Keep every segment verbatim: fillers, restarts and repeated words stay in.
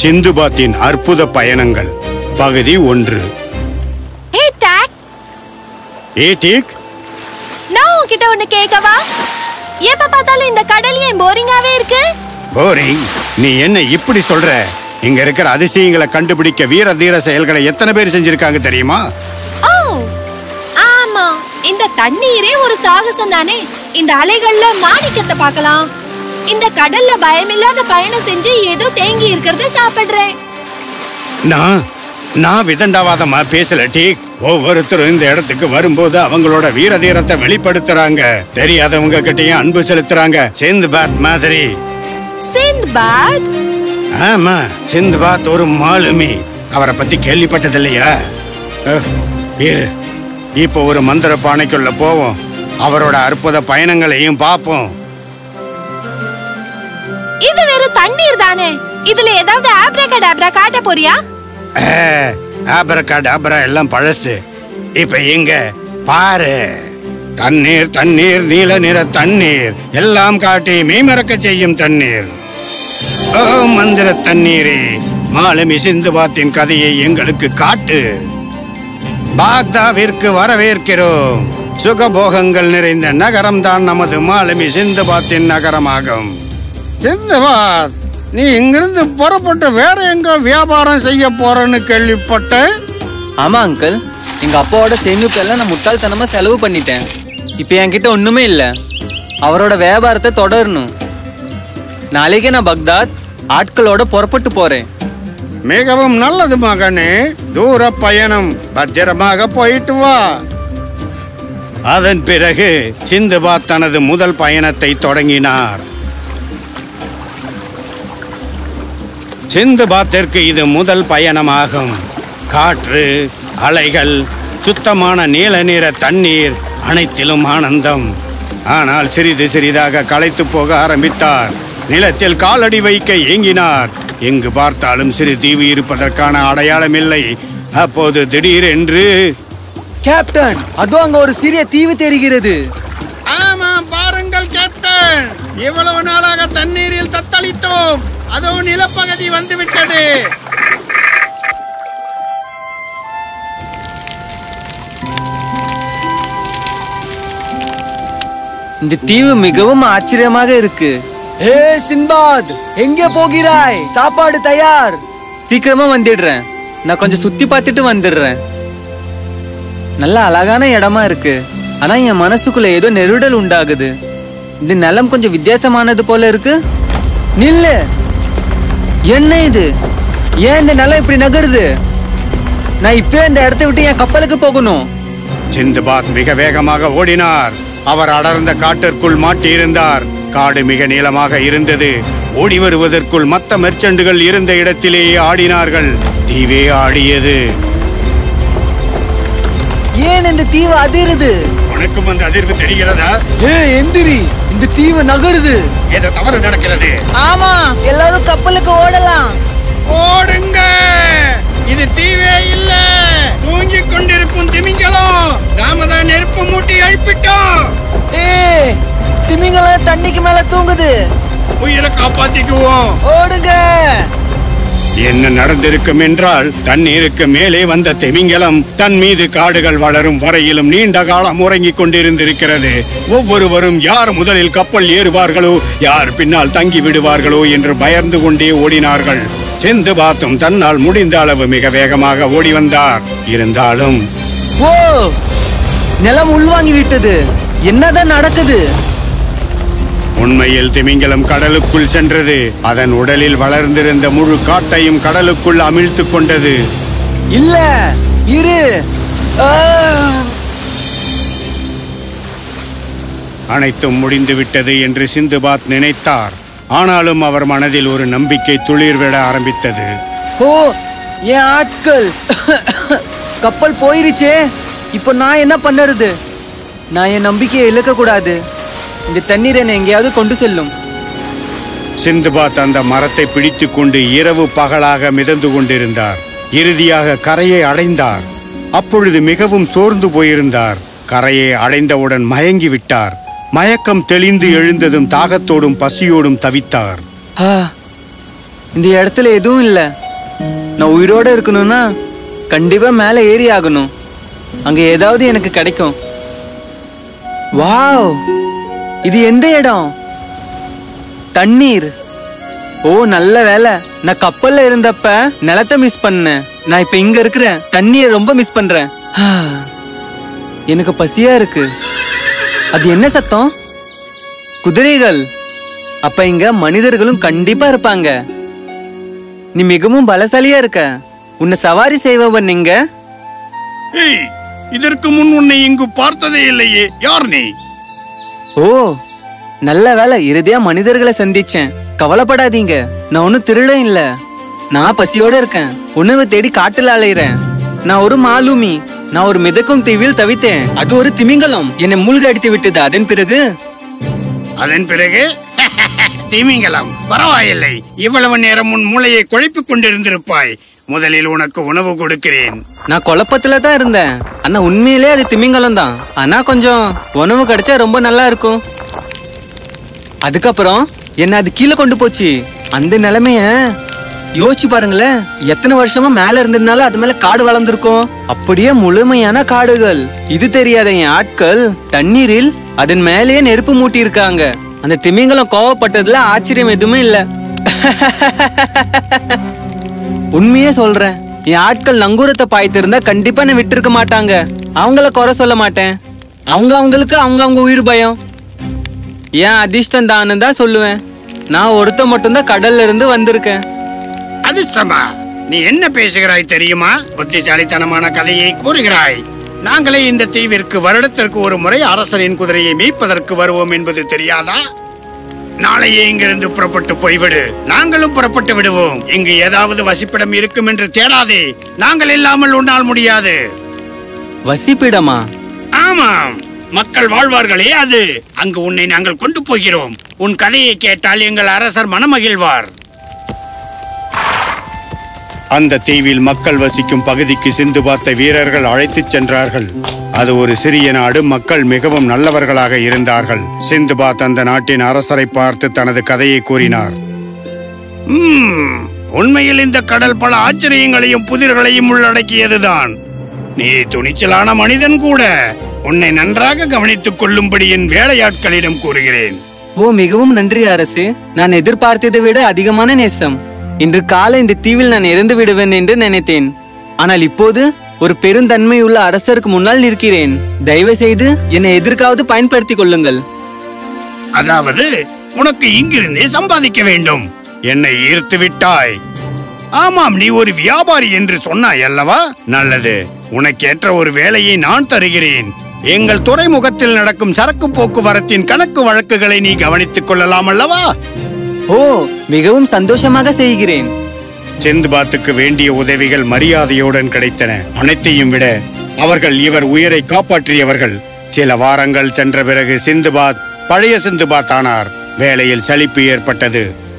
சிந்துபாத்தின் அற்புத பயணங்கள் பகுதி ஒன்று. ஏய் டாக், ஏ டிக், நான் உன்கிட்ட ஒன்னு கேட்கவா? எப்ப பார்த்தாலும் இந்த கடல் ஏன் போரிங்காவே இருக்கு? போரிங்? நீ என்ன இப்படி சொல்ற? இங்க இருக்கிற அதிசயங்களை கண்டுபிடிக்க வீர தீர செயல்களை எத்தனை பேர் செஞ்சிருக்காங்க தெரியுமா? ஓ ஆமா, இந்த தண்ணீரே ஒரு சாகசம் தானே. இந்த அலைகள்ல மாணிக்கத்தை பார்க்கலாம். இந்த கடல்ல பயமில்லாத பயணம் செஞ்சு ஏதோ தேங்கி இருக்கிறத சாப்பிடுறேன். நான் நான் விதண்டாவாதமா பேசல டீக். ஒவ்வொருத்தரும் இந்த இடத்துக்கு வரும்போது அவங்களோட வீர தீரத்தை வெளிப்படுத்துறாங்க. தெரியாதவங்க கிட்டயும் அன்பு செலுத்துறாங்க. சிந்துபாத் மாதிரி. சிந்துபாத்? ஆமா, சிந்துபாத் ஒரு மாலுமி. அவரை பத்தி கேள்விப்பட்டது இல்லையா? இரு, இப்போ ஒரு மந்திர பானைக்குள்ள போவோம். அவரோட அற்புத பயணங்களையும் பார்ப்போம். இது வெறும் தண்ணீர் தானே. இதுல ஏதாவது ஆப்ரகாடாப்ரா காட்ட போறியா? ஆப்ரகாடாப்ரா எல்லாம் பழசு. இப்ப எங்க பாரு. தண்ணீர் தண்ணீர் நீல நிற தண்ணீர் எல்லாம் காட்டி மெய்மறக்க செய்யும் தண்ணீர். ஓ மந்திர தண்ணீரே, மாலுமி சிந்துபாத்தின் கதையை எங்களுக்கு காட்டு. பாக்தாவிற்கு வரவேற்கிறோம். சுகபோகங்கள் நிறைந்த நகரம் தான் நமது மாலுமி சிந்துபாத்தின் நகரமாகும். சிந்துபாத், நீ இங்கிருந்து புறப்பட்டு வேற எங்க வியாபாரம் செய்ய போறன்னு கேள்விப்பட்ட? ஆமா அங்கிள், எங்க அப்பாவோட சேமிப்புல நான் முட்டாள்தனமா செலவு பண்ணிட்டேன். இப்ப என்கிட்ட ஒண்ணுமே இல்ல. அவரோட வியாபாரத்தை தொடரணும். நாளைக்கே நான் பக்தாத் ஆட்களோட புறப்பட்டு போறேன். மிகவும் நல்லது மகனே. தூர பயணம், பத்திரமாக போயிட்டு வா. அதன் பிறகு சிந்துபாத் தனது முதல் பயணத்தை தொடங்கினார். சிந்துபாத்திற்கு இது முதல் பயணமாகும். காற்று, அலைகள், சுத்தமான நீல நிற தண்ணீர், அனைத்திலும் ஆனந்தம். ஆனால் சிறிது சிறிதாக களைத்து போக ஆரம்பித்தார். நிலத்தில் காலடி வைக்க ஏங்கினார். எங்கு பார்த்தாலும் சிறு தீவு இருப்பதற்கான அடையாளம் இல்லை. அப்போது திடீரென்று, கேப்டன், அதோ அங்க ஒரு சிறிய தீவு தெரிகிறது. ஆமா பாருங்கள் கேப்டன், இவ்வளவு நாளாக தண்ணீரில் தத்தளித்தோம். அதோ நிலப்பகுதி வந்து விட்டது. இந்த தீவு மிகவும் ஆச்சரியமாக இருக்கு. ஏ சின்பாத், எங்கே போகிறாய்? சாப்பாடு தயார். சீக்கிரமா வந்துடுறேன். நான் கொஞ்சம் சுத்தி பார்த்துட்டு வந்துடுறேன். நல்ல அழகான இடமா இருக்கு. ஆனா என் மனசுக்குள்ள ஏதோ நெருடல் உண்டாகுது. இந்த நிலம் கொஞ்சம் வித்தியாசமானது போல இருக்கு. நில்லு, என்ன இது? ஏன் இந்த நிலம் இப்படி நகருது? நான் இப்ப இந்த இடத்தை விட்டு என் கப்பலுக்கு போகணும். சிந்துபாத் மிக வேகமாக ஓடினார். அவர் அடர்ந்த காட்டிற்குள் மாட்டியிருந்தார். காடு மிக நீளமாக இருந்தது. ஓடி வருவதற்குள் மற்ற மெர்ச்சண்டுகள் இருந்த இடத்திலேயே ஆடினார்கள். தீவே ஆடியது. ஏன் இந்த தீவு அதிருது? உனக்கும் அந்த அதிர்வு தெரிகிறதா? ஏ எந்திரி, இந்த தீவு நகருது. ஏதோ தவறு நடக்கிறது. ஆமா, எல்லாரும் கப்பலுக்கு ஓடலாம். ஓடுங்க, இது தீவே இல்ல, தூங்கிக் கொண்டிருக்கும் திமிங்கலம். நாம தான் நெருப்பு மூட்டி எழுப்பிட்டோம். ஏ, திமிங்கலம் தண்ணிக்கு மேல தூங்குது. உயிரை காப்பாத்திக்குவோம். ஓடுங்க. என்ன நடந்திருக்கும் என்றால், தண்ணீருக்கு மேலே வந்த திமிங்கலம் தன் மீது காடுகள் வளரும் வரையிலும் நீண்ட காலம் உறங்கிக் கொண்டிருந்திருக்கிறது. ஒவ்வொருவரும் யார் முதலில் கப்பல் ஏறுவார்களோ, யார் பின்னால் தங்கி விடுவார்களோ என்று பயந்து கொண்டே ஓடினார்கள். சிந்துபாத்தும் தன்னால் முடிந்த அளவு மிக வேகமாக ஓடி வந்தார். இருந்தாலும் ஓ, நிலம் உள்வாங்கி விட்டது. என்னதான் நடக்குது? உண்மையில் திமிங்கலம் கடலுக்குள் சென்றது. அதன் உடலில் வளர்ந்திருந்த முழு காட்டையும் கடலுக்குள் அமிழ்த்து கொண்டது. இல்ல, இரு. அனைத்தும் முடிந்து விட்டது என்று சிந்துபாத் நினைத்தார். ஆனாலும் அவர் மனதில் ஒரு நம்பிக்கை துளிர்விட ஆரம்பித்தது. ஓ, என் ஆட்கள். கப்பல் போயிருச்சே. இப்போ நான் என்ன பண்ணுறது? நான் என் நம்பிக்கையை இழக்க கூடாது. இந்த தண்ணீர் என்னை எங்கேயாவது கொண்டு செல்லும். சிந்துபாத் அந்த மரத்தை பிடித்து கொண்டு இரவு பகலாக மிதந்து கொண்டிருந்தார். இறுதியாக கரையை அடைந்தார். அப்பொழுது மிகவும் சோர்ந்து போயிருந்தார். கரையை அடைந்தவுடன் மயங்கி விட்டார். மயக்கம் தெளிந்து எழுந்ததும் தாகத்தோடும் பசியோடும் தவித்தார். இந்த இடத்துல எதுவும் இல்ல. நான் உயிரோட இருக்கணும்னா கண்டிப்பா மேல ஏறி ஆகணும். அங்க ஏதாவது எனக்கு கிடைக்கும். வாவ், இது எந்த இடம்? தண்ணீர். ஓ நல்ல வேலை, நான் கப்பல்ல இருந்தப்ப நிலத்தை மிஸ் பண்ணேன். நான் இப்ப இங்க இருக்கிறேன், தண்ணியை ரொம்ப மிஸ் பண்றேன். எனக்கு பசியா இருக்கு. அது என்ன சத்தம்? குதிரைகள். அப்ப இங்க மனிதர்களும் கண்டிப்பா இருப்பாங்க. நீ மிகவும் பலசாலியா இருக்க. உன்னை சவாரி செய்பவன் நீங்க. ஏய், இதற்கு முன் உன்னை இங்கு பார்த்ததே இல்லையே. யார் நீ? ஓ நல்ல வேலை, இறுதியா மனிதர்களை சந்திச்சேன். கவலைப்படாதீங்க, நான் ஒன்னும் திருடன் இல்ல. நான் பசியோட இருக்கேன், உணவு தேடி காட்டுல அலையிறேன். நான் ஒரு மாலுமி. நான் ஒரு மிதக்கும் தீவில் தவித்தேன். அது ஒரு திமிங்கலம் என்னை மூழ்க அடித்து விட்டது. அதன் பிறகு அதன் பிறகு திமிங்கலம். பரவாயில்லை, இவ்வளவு நேரம் உன் மூளையை குழப்பிக் கொண்டிருந்திருப்பாய். முதலில் உனக்கு உணவு கொடுக்கிறேன். நான் குழப்பத்துல தான் இருந்தேன். ஆனா உண்மையிலே அது திமிங்கலம் தான். ஆனா கொஞ்சம் உணவு கிடைச்சா ரொம்ப நல்லா இருக்கும். அதுக்கப்புறம் என்ன அது கீழே கொண்டு போச்சு. அந்த நிலைமைய யோசிச்சு பாருங்களேன். எத்தனை வருஷமா மேல இருந்ததுனால அது மேல காடு வளர்ந்துருக்கும். அப்படியே முழுமையான காடுகள். இது தெரியாத என் ஆட்கள் தண்ணீரில் அதன் மேலேயே நெருப்பு மூட்டி இருக்காங்க. அந்த திமிங்கலம் கோவப்பட்டதுல ஆச்சரியம் எதுவுமே இல்ல. உண்மையே சொல்றேன், என் ஆட்கள் நங்கூரத்தை பாய்த்திருந்தா கண்டிப்பா நான் விட்டு இருக்க மாட்டாங்க. அவங்கள குறை சொல்ல மாட்டேன். அவங்க அவங்களுக்கு அவங்க அவங்க உயிர் பயம். ஏன் அதிர்ஷ்டம் தானு தான் சொல்லுவேன். நான் ஒருத்த மட்டும்தான் கடல்ல இருந்து வந்திருக்கேன். அதிர்ஷ்டமா? நீ என்ன பேசுகிறாய் தெரியுமா? புத்திசாலித்தனமான கதையை கூறுகிறாய். நாங்களே இந்த தீவிற்கு வருடத்திற்கு ஒரு முறை அரசனின் குதிரையை மீட்பதற்கு வருவோம் என்பது தெரியாதா? நாளையே இங்கிருந்து புறப்பட்டு போய்விடு. நாங்களும் புறப்பட்டு விடுவோம். இங்கு ஏதாவது வசிப்பிடம் இருக்கும் என்று தேடாதே. நாங்கள் இல்லாமல் உன்னால் முடியாது. வசிப்பிடமா? ஆமாம், மக்கள் வாழ்வார்களே அது. அங்கு உன்னை நாங்கள் கொண்டு போகிறோம். உன் கதையை கேட்டால் எங்கள் அரசர் மனமகிழ்வார். அந்த தீவில் மக்கள் வசிக்கும் பகுதிக்கு சிந்து பார்த்த வீரர்கள் அழைத்துச் சென்றார்கள். அது ஒரு சிறிய நாடு. மக்கள் மிகவும் நல்லவர்களாக இருந்தார்கள். சிந்துபாத் அந்த நாட்டின் அரசரை பார்த்து தனது கதையை கூறினார். உண்மையில் இந்த கடல் பல ஆச்சரியங்களையும் புதிர்களையும் உள்ளடக்கியதுதான். நீ துணிச்சலான மனிதன் கூட. உன்னை நன்றாக கவனித்துக் கொள்ளும்படி என் வேலையாட்களிடம் கூறுகிறேன். ஓ மிகவும் நன்றி அரசு. நான் எதிர்பார்த்ததை விட அதிகமான நேசம். இன்று காலை இந்த தீவில் நான் இறந்து விடுவேன் என்று நினைத்தேன். ஆனால் இப்போது ஒரு பெருந்தன்மை உள்ள அரசருக்கு முன்னால் நிற்கிறேன். தயவு செய்து என்னை எதற்காவது பயன்படுத்திக் கொள்ளுங்கள். அதாவது உனக்கு இங்கிருந்தே சம்பாதிக்க வேண்டும். என்னை ஈர்த்து விட்டாய். ஆமாம், நீ ஒரு வியாபாரி என்று சொன்னாய் அல்லவா? நல்லது, உனக்கேற்ற ஒரு வேலையை நான் தருகிறேன். எங்கள் துறைமுகத்தில் நடக்கும் சரக்கு போக்குவரத்தின் கணக்கு வழக்குகளை நீ கவனித்துக் கொள்ளலாம் அல்லவா? ஓ மிகவும் சந்தோஷமாக செய்கிறேன். சிந்துபாத்துக்கு வேண்டிய உதவிகள் மரியாதையுடன் கிடைத்தன. அனைத்தையும் விட அவர்கள் இவர் உயிரை காப்பாற்றியவர்கள். சில வாரங்கள் சென்ற பிறகு சிந்துபாத் பழைய சிந்துபாத் ஆனார். வேலையில் சலிப்பு ஏற்பட்டது.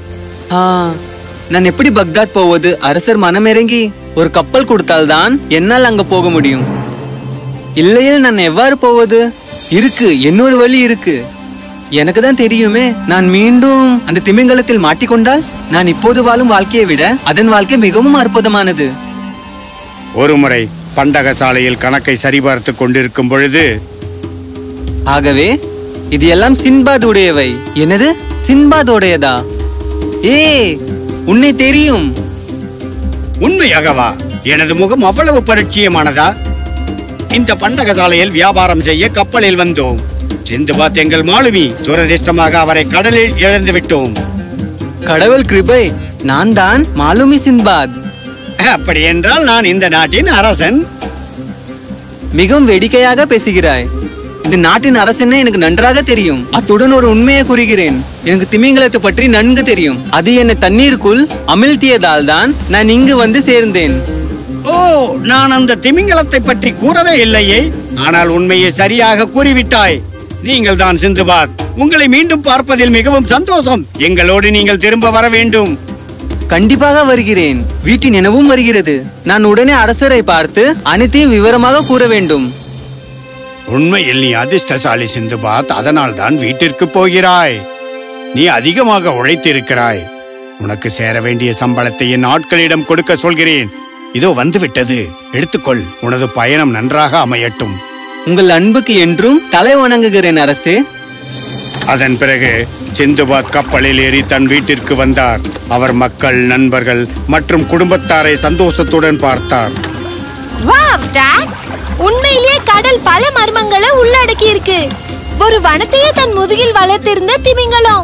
நான் எப்படி பக்தாத் போவது? அரசர் மனமிறங்கி ஒரு கப்பல் கொடுத்தால்தான் என்னால் அங்க போக முடியும். இல்லையே நான் எவ்வாறு போவது? இருக்கு, இன்னொரு வழி இருக்கு. எனக்கு தான் தெரியுமே. நான் மீண்டும் அந்த திமிங்கலத்தில் மாட்டிக்கொண்டால் நான் இப்போது வாழும் வாழ்க்கையை விட அதன் வாழ்க்கை மிகவும் அற்புதமானது. ஒருமுறை பண்டக சாலையில் கணக்கை சரிபார்த்து கொண்டிருக்கும் பொழுது, ஆகவே இது எல்லாம் சின்பாத் உடையவை. என்னது, சின்பாத் உடையதா? ஏ உன்னை தெரியும்? உண்மையாகவா? எனது முகம் அவ்வளவு பரிச்சயமானதா? இந்த பண்டக சாலையில் வியாபாரம் செய்ய கப்பலில் வந்தோம். சிந்துபாத் எங்கள் மாலுமி. துரதிர்ஷ்டமாக அவரை கடலில் இழந்து விட்டோம். கடவுள் கிருபை, நான் தான் மாலுமி சின்பாத். அப்படி என்றால் நான் இந்த நாட்டின் அரசன். மிகவும் வேடிக்கையாக பேசுகிறாய். இந்த நாட்டின் அரசனே எனக்கு நன்றாக தெரியும். அத்துடன் ஒரு உண்மையை கூறுகிறேன். எனக்கு திமிங்கலத்தை பற்றி நன்கு தெரியும். அது என்னை தண்ணீருக்குள் அமிழ்த்தியதால் தான் நான் இங்கு வந்து சேர்ந்தேன். ஓ, நான் அந்த திமிங்கலத்தை பற்றி கூறவே இல்லையே. ஆனால் உண்மையை சரியாக கூறிவிட்டாய். நீங்கள் தான் சிந்துபாத். உங்களை மீண்டும் பார்ப்பதில் மிகவும் சந்தோஷம். எங்களோடு நீங்கள் திரும்ப வர வேண்டும். கண்டிப்பாக வருகிறேன். வீட்டின் நினைவும் வருகிறது. நான் உடனே அரசரை பார்த்து அனைத்தையும் விவரமாக கூற வேண்டும். உண்மையில் நீ அதிர்ஷ்டசாலி சிந்துபாத். அதனால் தான் வீட்டிற்கு போகிறாய். நீ அதிகமாக உழைத்திருக்கிறாய். உனக்கு சேர வேண்டிய சம்பளத்தை என் ஆட்களிடம் கொடுக்க சொல்கிறேன். இதோ வந்து விட்டது, எடுத்துக்கொள். உனது பயணம் நன்றாக அமையட்டும். உங்கள் அன்புக்கு என்றும் தலை வணங்குகிறேன் அரசே. அதன் பிறகு சிந்துபாத் கப்பலில் ஏறி தன் வீட்டிற்கு வந்தார். அவர் மக்கள், நண்பர்கள் மற்றும் குடும்பத்தாரை சந்தோஷத்துடன் பார்த்தார். வாவ் டாட், உண்மையிலேயே கடல் பல மர்மங்களை உள்ளடக்கி இருக்கு. ஒரு வனத்தையே தன் முதுகில் வளர்த்திருந்த திமிங்கலம்.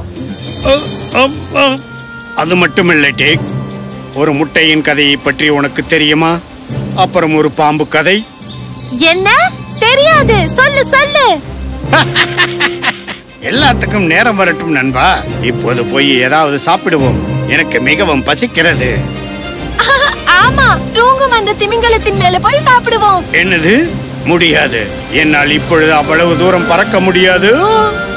அது மட்டுமில்லை டேக், ஒரு முட்டையின் கதையை பற்றி உனக்கு தெரியுமா? அப்புறம் ஒரு பாம்பு கதை. என்ன? தெரியாது, சொல்லு சொல்லு. எல்லாத்துக்கும் நேரம் வரட்டும் நண்பா. இப்போது போய் ஏதாவது சாப்பிடுவோம், எனக்கு மிகவும் பசிக்கிறது. ஆமா, தூங்கும் அந்த திமிங்கலத்தின் மேல போய் சாப்பிடுவோம். என்னது? முடியாது, என்னால் இப்பொழுது அவ்வளவு தூரம் பறக்க முடியாது.